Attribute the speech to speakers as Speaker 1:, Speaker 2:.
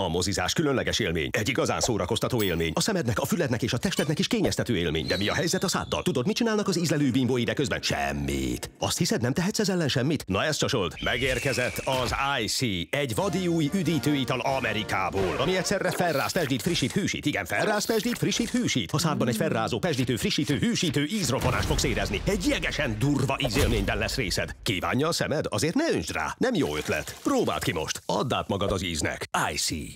Speaker 1: A mozizás különleges élmény, egy igazán szórakoztató élmény. A szemednek, a fülednek és a testednek is kényeztető élmény. De mi a helyzet a száddal? Tudod, mit csinálnak az ízlelő bimbói ide közben? Semmit. Azt hiszed, nem tehetsz ez ellen semmit? Na ezt csasold. Megérkezett az IC, egy vadi új üdítőital Amerikából, ami egyszerre felráz, pesdít, frissít, hűsít. Igen, felráz, pesdít, frissít, hűsít. A szádban egy felrázó, pesdítő, frissítő, hűsítő ízrobonást fogsz érezni. Egy jegesen durva ízélményben lesz részed. Kívánja a szemed? Azért ne öntsd rá. Nem jó ötlet. Próbáld ki most. Add át magad az íznek. IC.